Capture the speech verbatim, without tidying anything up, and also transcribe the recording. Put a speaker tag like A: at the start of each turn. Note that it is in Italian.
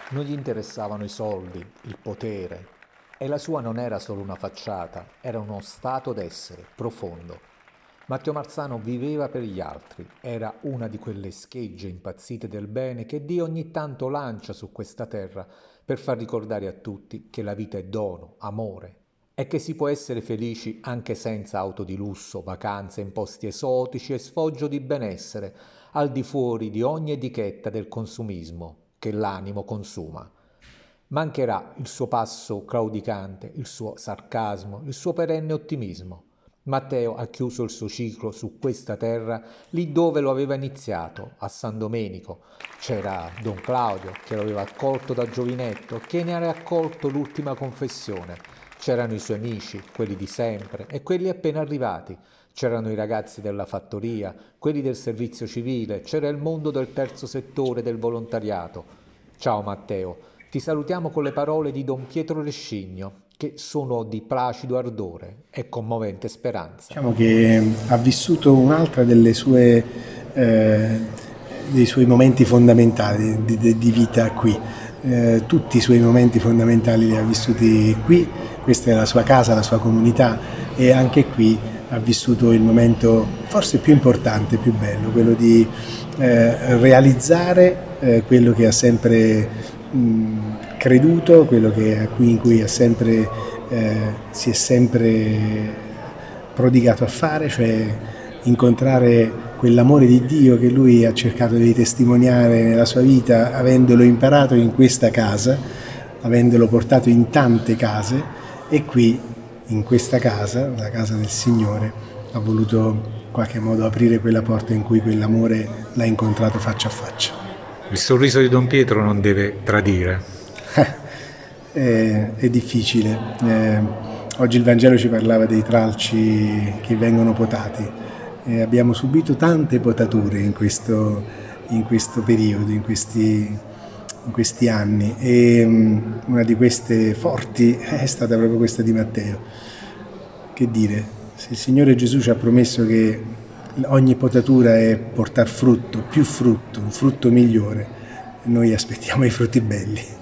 A: Non gli interessavano i soldi, il potere, e la sua non era solo una facciata, era uno stato d'essere profondo. Matteo Marzano viveva per gli altri, era una di quelle schegge impazzite del bene che Dio ogni tanto lancia su questa terra per far ricordare a tutti che la vita è dono, amore e che si può essere felici anche senza auto di lusso, vacanze in posti esotici e sfoggio di benessere, al di fuori di ogni etichetta del consumismo che l'animo consuma. Mancherà il suo passo claudicante, il suo sarcasmo, il suo perenne ottimismo. Matteo ha chiuso il suo ciclo su questa terra lì dove lo aveva iniziato, a San Domenico. C'era Don Claudio che lo aveva accolto da giovinetto, che ne aveva accolto l'ultima confessione. C'erano i suoi amici, quelli di sempre e quelli appena arrivati. C'erano i ragazzi della fattoria, quelli del servizio civile, c'era il mondo del terzo settore, del volontariato. Ciao Matteo, ti salutiamo con le parole di Don Pietro Rescigno, che sono di placido ardore e commovente speranza.
B: Diciamo che ha vissuto un'altra delle sue, eh, dei suoi momenti fondamentali di, di, di vita qui. Eh, tutti i suoi momenti fondamentali li ha vissuti qui, questa è la sua casa, la sua comunità, e anche qui ha vissuto il momento forse più importante, più bello, quello di eh, realizzare eh, quello che ha sempre mh, creduto, quello che, a cui, in cui ha sempre, eh, si è sempre prodigato a fare, cioè incontrare quell'amore di Dio che lui ha cercato di testimoniare nella sua vita, avendolo imparato in questa casa, avendolo portato in tante case, e qui in questa casa, la casa del Signore, ha voluto in qualche modo aprire quella porta in cui quell'amore l'ha incontrato faccia a faccia.
C: Il sorriso di Don Pietro non deve tradire.
B: è, è difficile. Eh, oggi il Vangelo ci parlava dei tralci che vengono potati. Eh, abbiamo subito tante potature in questo, in questo periodo, in questi, in questi anni, e um, una di queste forti è stata proprio questa di Matteo. Che dire, se il Signore Gesù ci ha promesso che ogni potatura è portar frutto, più frutto, un frutto migliore, noi aspettiamo i frutti belli.